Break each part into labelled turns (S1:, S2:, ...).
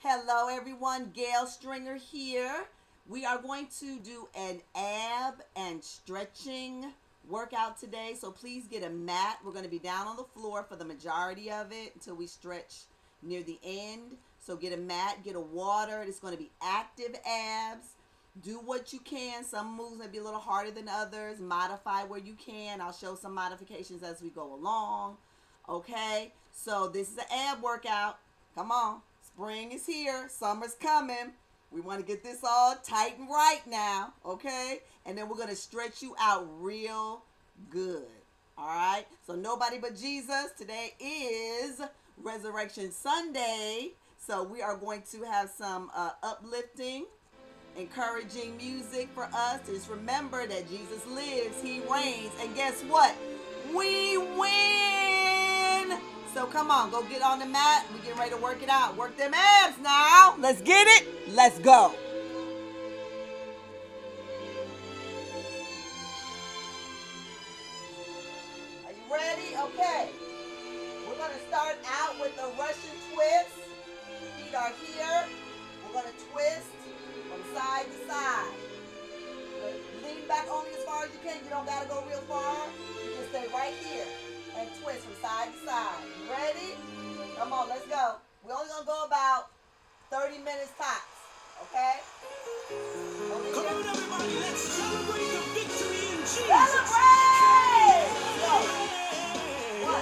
S1: Hello everyone, Gail Stringer here. We are going to do an ab and stretching workout today, so please get a mat. We're going to be down on the floor for the majority of it until we stretch near the end. So get a mat, get a water. It's going to be active abs. Do what you can. Some moves may be a little harder than others. Modify where you can. I'll show some modifications as we go along. Okay, so this is an ab workout. Come on. Spring is here. Summer's coming. We want to get this all tight and right now. Okay, and then we're going to stretch you out real good. All right, so nobody but Jesus. Today is Resurrection Sunday. So we are going to have some uplifting, encouraging music for us. Just remember that Jesus lives, he reigns, and guess what? We win! So come on, go get on the mat. We're getting ready to work it out. Work them abs now. Let's get it. Let's go. Are you ready? Okay. We're going to start out with the Russian twist. Feet are here. We're going to twist from side to side. Lean back only as far as you can. You don't got to go real far. You can stay right here and twist from side to side. You ready? Come on, let's go. We're only going to go about 30 minutes tops. Okay?
S2: Come on, everybody. Let's celebrate the victory in Jesus.
S1: Celebrate! Go. 1,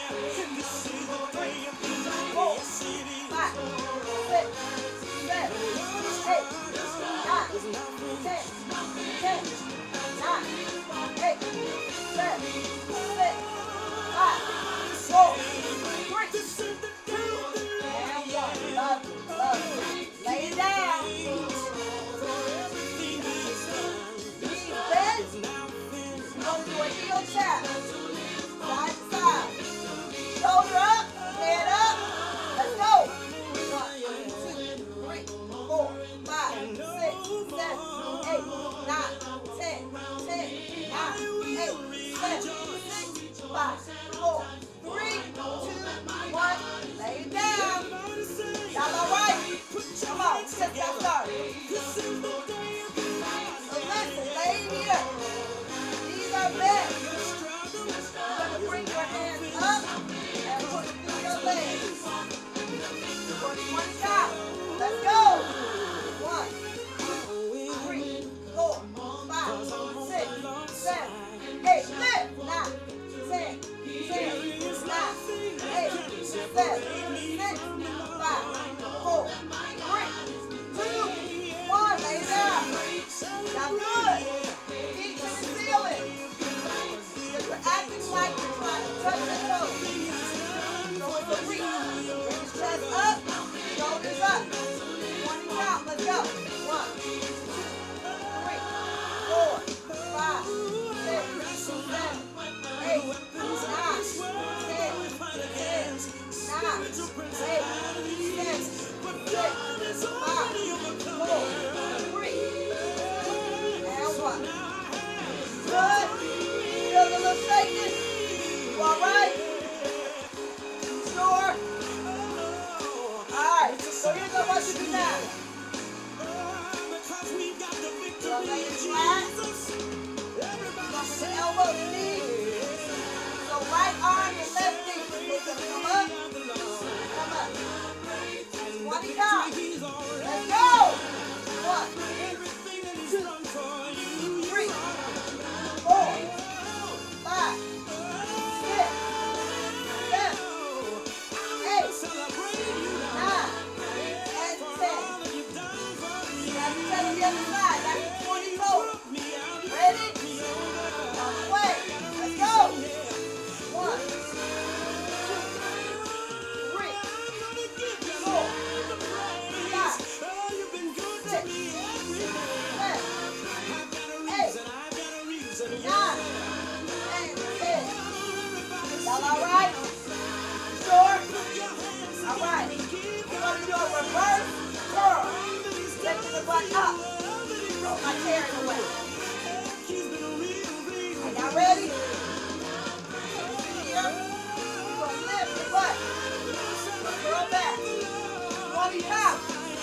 S1: 2, 3, 4, 5, 6, 7, 8, 9, 10, 10, 9, 8, 7, 6, 5, 4, 3, 2, and 1. Love you, love you. Lay it down. Knees bent. We're going to do a heel tap. Side to side. Shoulder up, head up. Let's go. 1, 2, 3, 4, 5, 6, 7, 8, 9, 10, 9, 8, 7, 6, 5, 4, 3, 2, 1. Lay it down. Y'all all right? Come on, just got started. So listen, lay here. These are bent. You're going to bring your hands up and put it through your legs. For 20 counts. Let's go. 1, 2, 3, 4, 5, 6, 7, 8. Lift. 9, 10, 9, 8, 7, 6, 5, 4, 3, 2, 1. Lay down. Y'all good. Feet to the ceiling. Because we're acting like we're trying to touch your toes. So it's a reach. Bring his chest up, shoulders up. 20 count. Let's go. 1, 2, 3, 4, 5, 6, 7, 8, 9, 10, 9, 8, 7, 6, 5, 4, 3, and 1. Good. Feel the little shaking? You all right? Sure? All right. So here's what you do now. You're going to lay it flat. You're going to put the elbow to knee. So right arm and left knee. It's going to come up. Come up. 20 counts. Let's go. 1, 2, 3, 4, 5, 6, 7, 8, 9, and 10. Now you take the other side. That's 20 total. Ready? On the way. Let's go. 1, 2, 3, 4, 5, 6, 7, 8, 9, and 10. Y'all all right? Sure? All right. We're going to do a reverse curl. Lifting the butt up. Throw my chair in the way. Are y'all ready? Here. We're going to lift the butt. Curl back. 20 counts.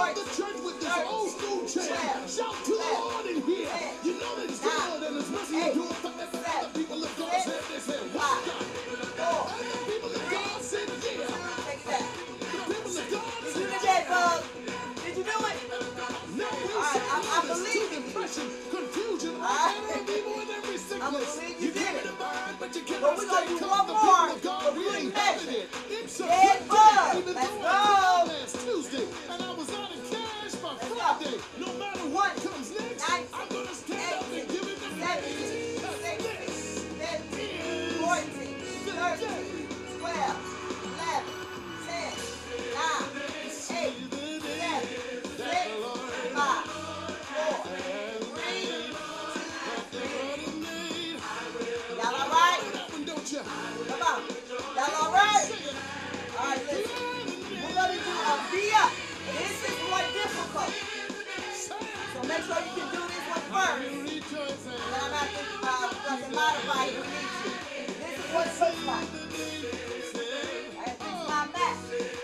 S2: the church with this old school chant. Shout to the Lord in here. You know that it's good and it's mercy to do it for the people of God said this here. What God? And the people of God said, yeah. The people of God
S1: Did
S2: said,
S1: you do that, Bug? Did you do it?
S2: no, we
S1: I believe you.
S2: depression, confusion,
S1: All right.
S2: all evil and every sickness.
S1: believe you
S2: give
S1: did
S2: it a mind, but you
S1: But
S2: cannot
S1: we're gonna
S2: stay
S1: do
S2: calm.
S1: one
S2: The
S1: more,
S2: people of God,
S1: but
S2: we
S1: we
S2: ain't
S1: measure.
S2: having it. It's a
S1: Dead
S2: good
S1: bug.
S2: day, even
S1: Let's
S2: though
S1: go.
S2: I tried last Tuesday, and I was out of cash by
S1: Let's go.
S2: Friday. No matter what comes next,
S1: 19,
S2: I'm gonna stand up and give it the
S1: 17, 16, 17, 14, 13, 12, 11, 10, 9, 8, 7, 6, 5, 4, 3, 2, 1. Y'all all right?
S2: don't you?
S1: Come on. Y'all all right? All right, listen. We're going to do a via. This is more difficult. So make sure you can do this one first. And then I'm going to modify it if we need to. This is what it looks like. I have to fix my map.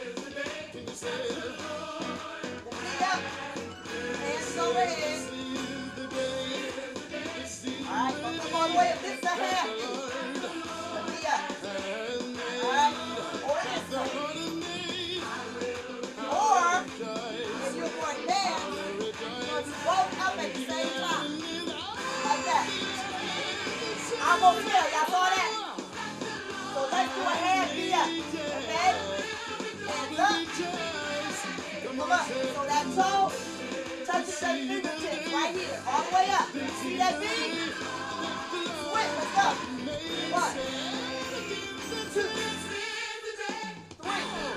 S1: The via. Hands overhead. All right, don't come all the way up this side. The via. All right, or this way. Or, if you're more advanced, you're going to both up at the same time. Like that. Almost here. Y'all saw that? So let's do a hand via. Okay? Hands up. Come up. So that toe touches the fingertips right here. All the way up. See that V? Switch. Let's go. 1, 2, 3,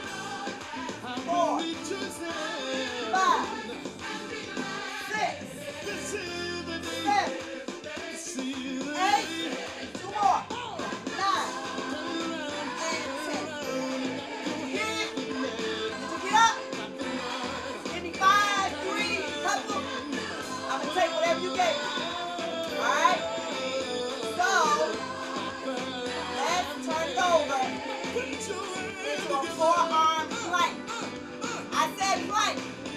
S1: 4, 5, 6, 7, 8, 2 more, 9, and 10. Did you get it? Did you get up? Give me 5, 3, couple. I'm going to take whatever you gave me. Alright? So, let's turn it over into a forearm plank. I said plank.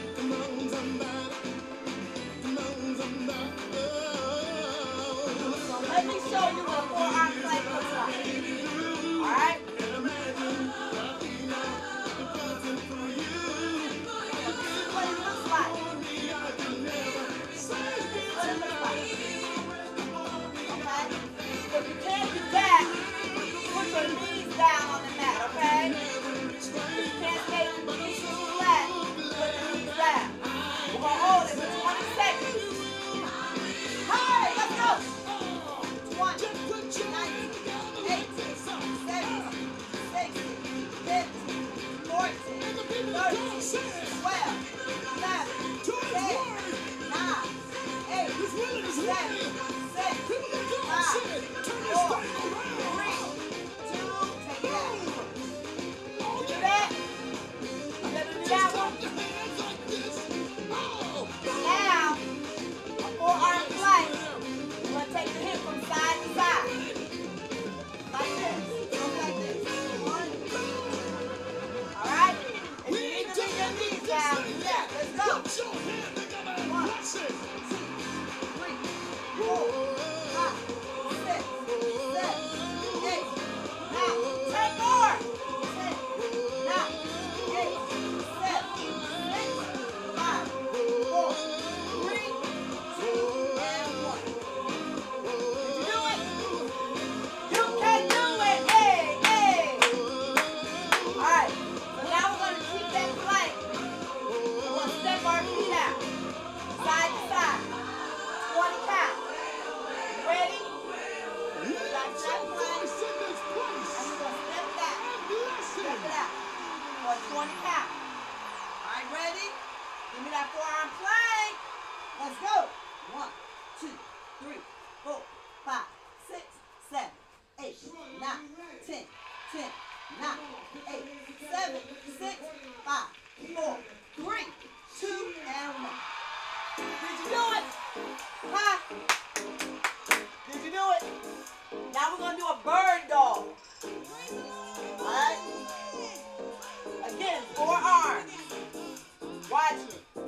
S1: So let me show you what a forearm plank looks like. Alright? This is what it looks like. This is what it looks like. Okay? If you can't do that, put your knees down on the mat, okay? If you can't stay flat, put your knees down. We're going to hold it for 20 seconds. Hey, let's go. 20, 19, 18, 17, 16, 15, 14, 13, 12, 11, 10, 9, 8, 7, 6, 5, 4, 3, 2, take it out. You do that? You better do that one. Now, a forearm plank. You're going to take the hip from side to side. Like this. Just like this. 1. Alright? If you need to leave your knees down, do that. Let's go. 1, 2, 3, 4, 5, 6, 7, 8, 9, 10 more. 10, 9, 8, 7, 6, 5, 4, 3, 2, and 1. Did you do it? You can do it. Hey, hey. Alright. So now we're going to keep that plank. We're going to step our feet out. Side to side. 20 count. Ready? You got that plank. And we're going to step it out. Step it out. For 20 count. Alright, ready? Give me that forearm plank. Let's go. 1, 2, 3, 4, 5, 6, 7, 8, 9, 10, 10, 9, 8, 7, 6, 5, 4, 3, 2, and 1. Did you do it? Huh? Did you do it? Now we're going to do a bird dog. Alright? Again, 4 arms. Watch me.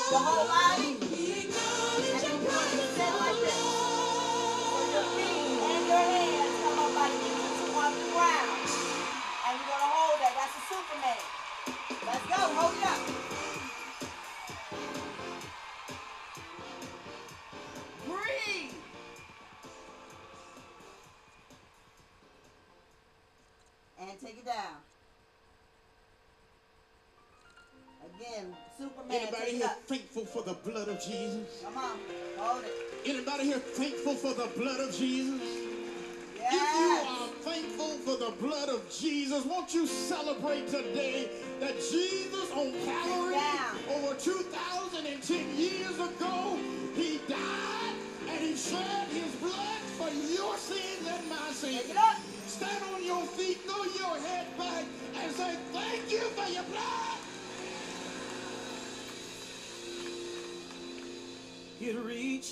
S1: the whole body. And then you're going to extend like this. So your feet and your hands come up like this on the ground. And you're going to hold that. That's a Superman. Let's go. Hold it up. Breathe. And take it down. Again, Superman.
S2: Anybody here thankful for the blood of Jesus?
S1: Come on, hold it.
S2: Anybody here thankful for the blood of Jesus?
S1: Yes.
S2: If you are thankful for the blood of Jesus, won't you celebrate today that Jesus on Calvary over 2,010 years ago, he died and he shed his blood for your sins and my sins.
S1: Take it up.
S2: Stand on your feet, throw your head back, and say, thank you for your blood. It reaches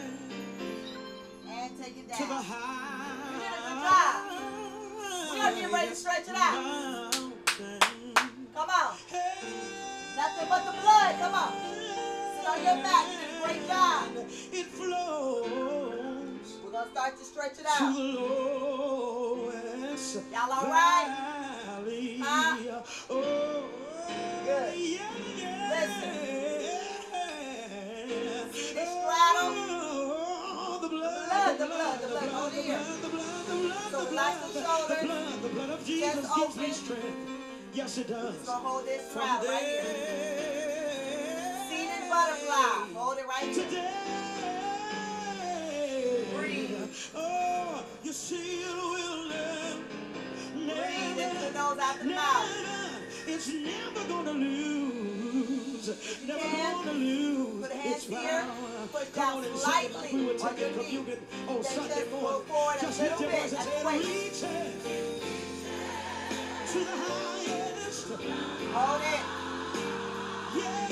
S1: and take it down.
S2: to the high.
S1: You did a good job. We're going to get ready to stretch it out. Come on. Nothing but the blood. Come on. Sit on your back. You did a great job.
S2: It flows.
S1: We're going to start to stretch it
S2: To
S1: out.
S2: the lowest.
S1: Y'all all right?
S2: Valley.
S1: Huh?
S2: Oh,
S1: Good.
S2: yeah, yeah.
S1: Listen. See this straddle?
S2: The blood.
S1: Hold it here. So relax the shoulders.
S2: The blood of Jesus
S1: Chest
S2: gives me
S1: open.
S2: strength. Yes, it does.
S1: So hold this straddle right here. Seated butterfly. Hold it right here.
S2: Today.
S1: Breathe.
S2: Oh, you see it will never.
S1: Breathe into the nose out the mouth.
S2: It's never gonna lose. Never
S1: can,
S2: gonna lose.
S1: put hands
S2: It's
S1: here,
S2: power.
S1: push
S2: Come
S1: down
S2: on and
S1: slightly
S2: sing like we were
S1: on your
S2: taking
S1: knee.
S2: communion on
S1: Then
S2: Sunday
S1: just go
S2: morning.
S1: forward a
S2: Just
S1: little
S2: lift your
S1: bit.
S2: voice and
S1: That's
S2: say,
S1: great.
S2: reach it to the highest.
S1: Hold it.
S2: Yeah.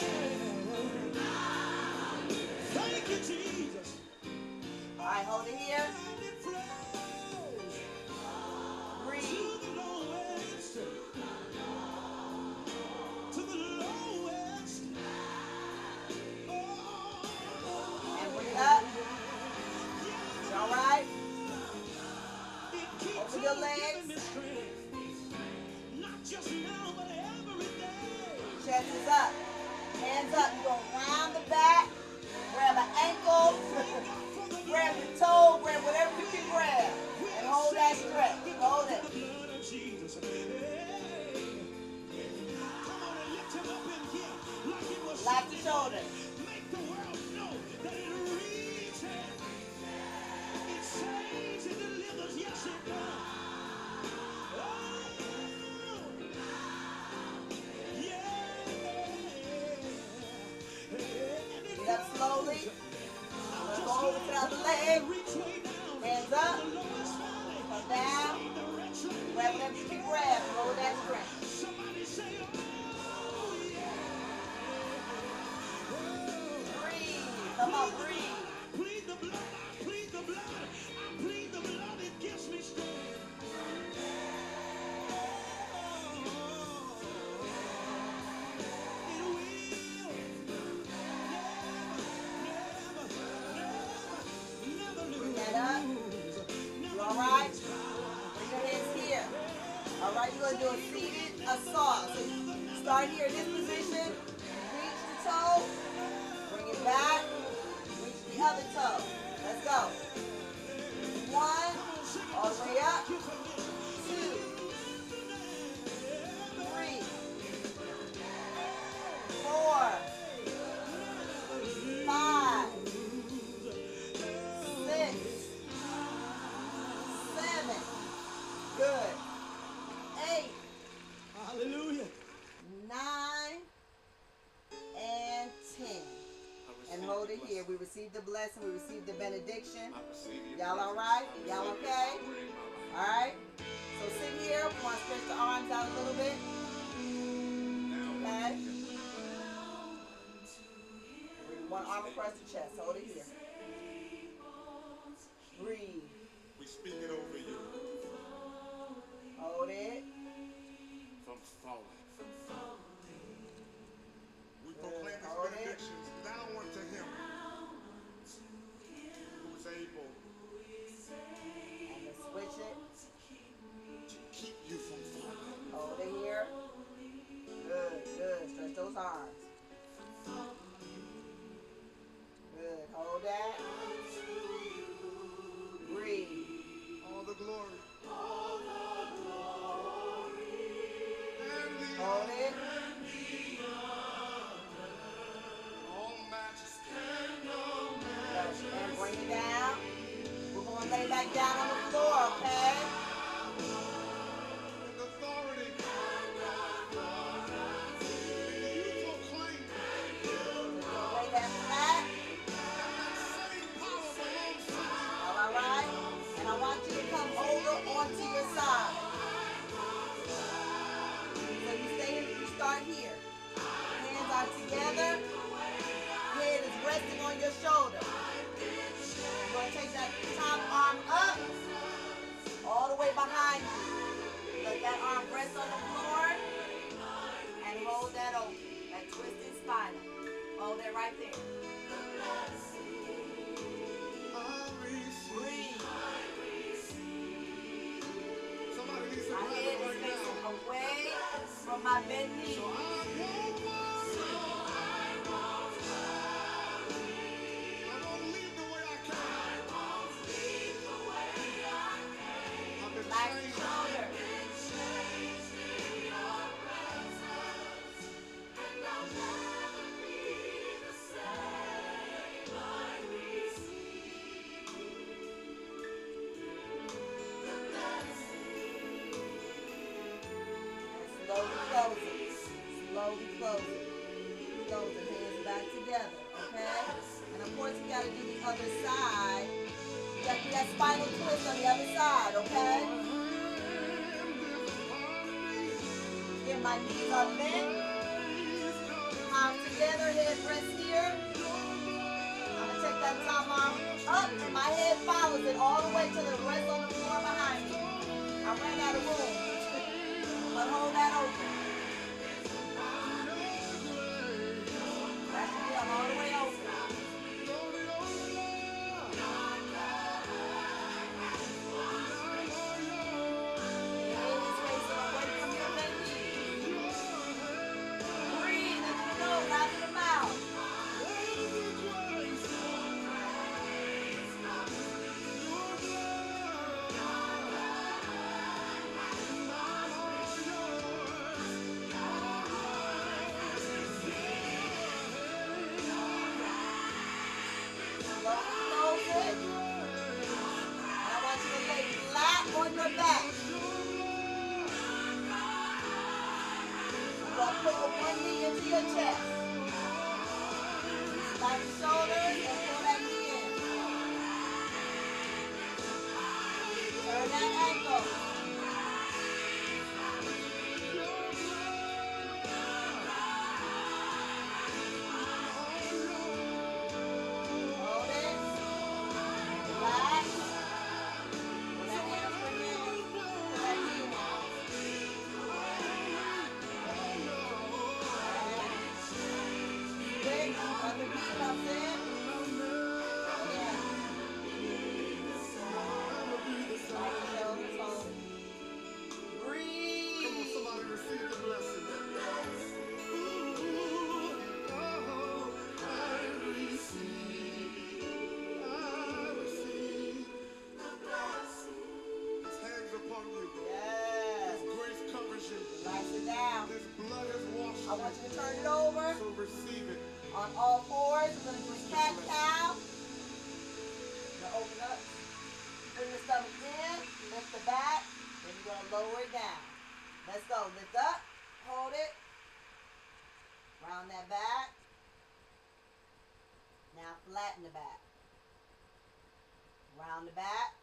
S2: Thank you, Jesus.
S1: All right, hold it here.
S2: And it flows
S1: Breathe.
S2: to the lowest. To the lowest. Oh.
S1: And bring it up. All right. Open your legs.
S2: Not just now, but every day.
S1: Chest is up. Hands up. You're going to round the back. Grab an ankle. Grab your toe. Grab whatever you can grab. And hold that stretch. Hold it. Lock your shoulders.
S2: Make the world know that it reaches. It saves, it delivers, yes it does.
S1: Get up slowly. Let's go over to the other leg. Hands up. Come down. Grab whatever you can grab. Hold that strength.
S2: Somebody say, oh, yeah.
S1: Breathe. Come on, breathe.
S2: Plead the blood, I plead the blood, I plead the blood, it gives me strength. It will never
S1: Bring that up. You all right? Bring your hands here. All right, you're going to do a seated assault. So you start here in this position. Reach the toe. Bring it back. Reach the other toe. Let's go. 1. All the way up. 2. 3. 4. 5. 6. 7. Good. 8.
S2: Hallelujah.
S1: 9. And 10. And hold it here. We received the blessing. We received the benediction. Y'all all right? Y'all okay? All right? So sit here. We want to stretch the arms out a little bit. Okay? One arm across the chest. Hold it here. Breathe.
S3: We speak it over you
S1: Hold it.
S3: from falling. We proclaim
S1: Hold
S3: his
S1: it.
S3: benedictions
S1: arms. Good. Hold that. Breathe.
S2: All the glory.
S1: Hold it.
S2: All majesty.
S1: And bring it down. We're going to lay back down on the floor, okay?
S2: And authority. And you proclaim
S1: Lay that flat.
S2: that same power belongs to me.
S1: All right? And I want you to come over onto your side. So you start here. Hands are together. Head is resting on your shoulder. You're going to take that top arm up, all the way behind you. Let that arm rest on the floor, and hold that open. That twisted spine. Hold it right there.
S2: I receive.
S1: Breathe.
S2: Somebody needs to
S1: My
S2: grab
S1: head
S2: it
S1: is
S2: right
S1: facing
S2: now.
S1: away from my bent knee.
S2: So I won't worry. I won't leave the way I came. I've been
S1: Relax your
S2: changed.
S1: shoulder. Slowly close it. Slowly close it. Close it. Hands back together. Okay? And of course you gotta do the other side. You gotta do that spinal twist on the other side, okay? Again, my knees are bent. Palms together, head rest here. I'm gonna take that top arm up and my head follows it all the way to the rest on the floor behind me. I ran out of room. But hold that open. That's it, I'm all the way open. The head is facing away from your bent knee. Breathe into the nose, out of the mouth. Slowly close it. And I want you to lay flat on your back. You're going to put one knee into your chest. Slide your shoulders and pull that knee in. Turn that ankle. Hold it. Relax. Pull that hamstring in. Pull that knee in. Switch. Other knee comes in. Yeah. Slide your shoulders, hold it.
S2: Come on,
S1: Breathe.
S2: somebody receive the blessing. Ooh, oh, I receive. I receive. His hands upon you.
S1: Yes.
S2: His grace covers you.
S1: Relax it down.
S2: His blood has washed
S1: I want
S2: you.
S1: you to turn it over
S2: So receive it.
S1: on all fours. We're going to do cat-cow. Going to open up. Bring the stomach in. Lift the back. Then you're going to lower it down. Let's go. Lift up. Hold it. Round that back. Now flatten the back. Round the back.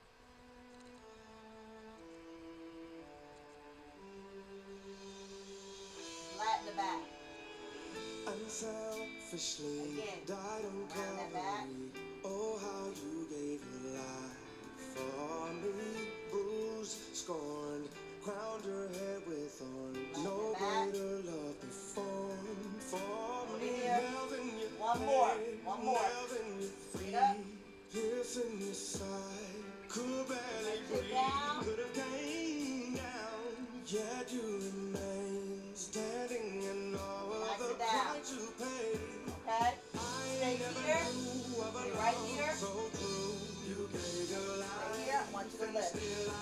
S1: Flatten the back.
S4: Unselfishly
S1: Again.
S4: died on
S1: Round that back.
S4: Calvary. Oh, how you gave your life for me. Bruised, scorned, crowned your head with thorns.
S1: Round
S4: No
S1: that back.
S4: greater love performed for
S1: Over
S4: me.
S1: here.
S4: Nails in your
S1: One more.
S4: head,
S1: One more.
S4: nails in your
S1: Bring it up.
S4: feet, pierce in your side. Could barely
S1: Let it
S4: breathe,
S1: down.
S4: could have came down. Yet you remain standing in all
S1: Relax
S4: of the
S1: it down. lift.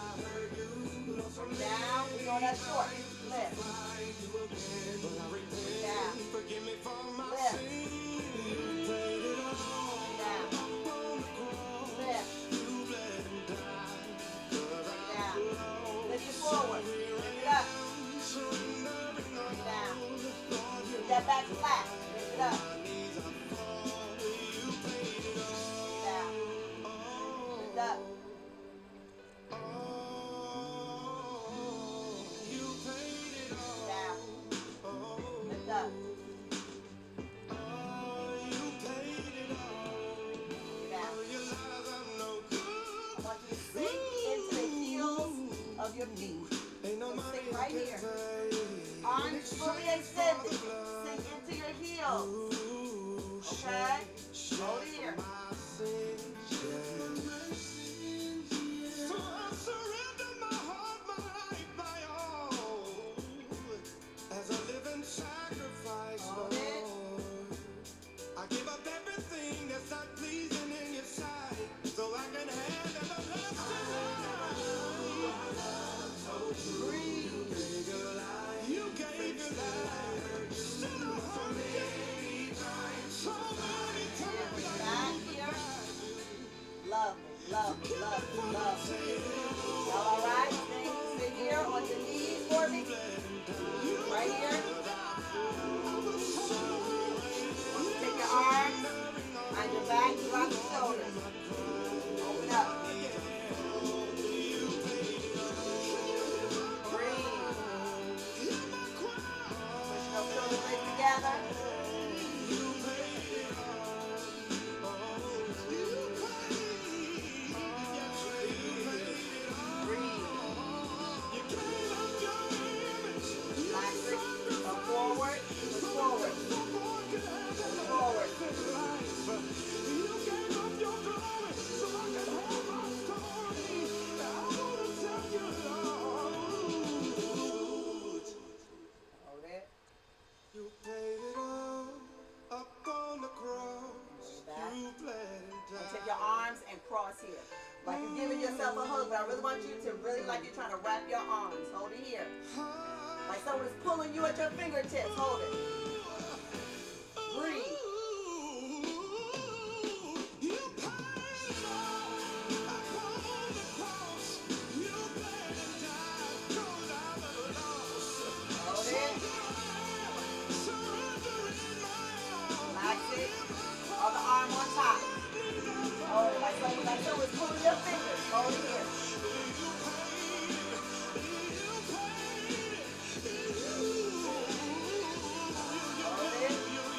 S1: Down, we on that short. Lift. Down. Lift. Down. Lift. Down. Lift it forward. Lift it up. Down. Keep that back flat. Lift it up. Down. Lift up. Down. Lift up. Down. I want you to sink into the heels of your feet. So sink right here. Arms fully extended. Sink into your heels. Okay? Hold it here.
S2: So I surrender my heart, my life, my all, as a living sacrifice,
S1: Hold it.
S2: Lord. I give up everything that's not pleasing in your sight, so I can have everlasting life.
S1: Breathe.
S2: You gave your life, still a hundred so many times.
S1: Back here. Love me, love me, love me, love me. Y'all all right? Stay here on your knees for me. Right here. Take your arms on your back, drop your shoulders. Open up. Breathe. Push those shoulder blades together. Breathe. Relax it. Come forward. Push forward. Push forward. Hold it.
S2: You paid it all up on the cross.
S1: Back.
S2: You bled and
S1: Now
S2: died.
S1: take your arms and cross here. Like you're giving yourself a hug, but I really want you to really like you're trying to wrap your arms. Hold it here. Like someone is pulling you at your fingertips. Hold it. Breathe.
S2: You paid it all up on the cross. You bled and died 'cause I was lost.
S1: Hold it.
S2: Surrendering my all.
S1: Relax it. Other arm on top. Hold it. Like someone is pulling your fingers. Hold it here. Hold it.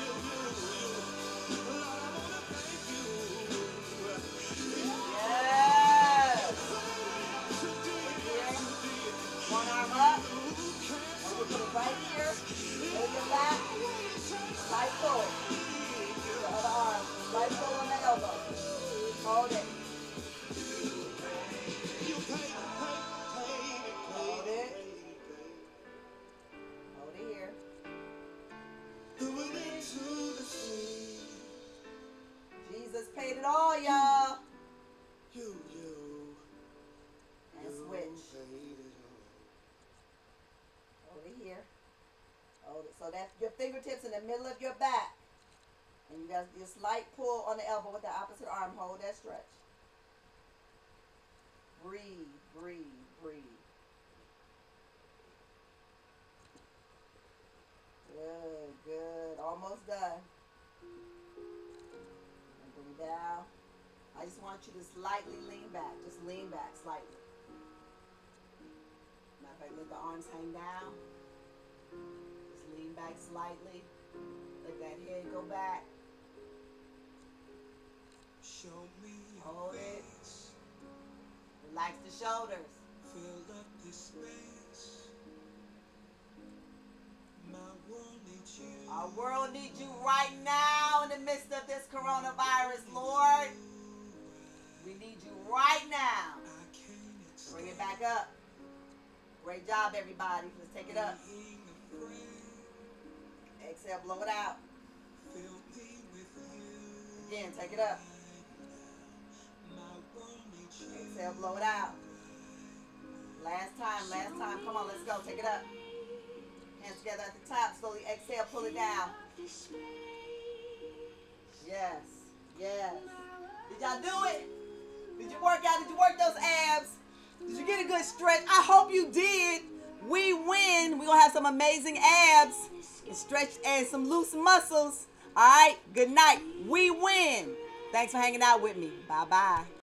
S1: Yes. Here. One arm up. And we put it right here. Hold your back. Light pull. The other arm. Light pull on the elbow. Hold it. Hold it. Hold it here.
S2: Threw it into the sea.
S1: Jesus paid it all, y'all.
S2: You
S1: And switch.
S2: paid it all.
S1: Hold it here. Hold it. So that's your fingertips in the middle of your back. And you got this light pull on the elbow with the opposite arm. Hold that stretch. Breathe, breathe, breathe. Good, good. Almost done. And bring it down. I just want you to slightly lean back. Just lean back slightly. Matter of fact, let the arms hang down. Just lean back slightly. Let that head go back.
S2: Show me
S1: Hold
S2: your
S1: it.
S2: face.
S1: Relax the shoulders.
S2: Fill up this space. My world needs you.
S1: Our world needs you right now in the midst of this coronavirus, Lord. We need you right now.
S2: I can't
S1: Bring it back up. Great job, everybody. Let's take it up.
S2: being afraid.
S1: Exhale, blow it out.
S2: Fill me with you.
S1: Again, take it up.
S2: My world needs you.
S1: Exhale, blow it out. Last time, last time. Come on, let's go. Take it up. Hands together at the top. Slowly exhale, pull it down. Yes, yes. Did y'all do it? Did you work out? Did you work those abs? Did you get a good stretch? I hope you did. We win. We're going to have some amazing abs and stretch and some loose muscles. All right, good night. We win. Thanks for hanging out with me. Bye-bye.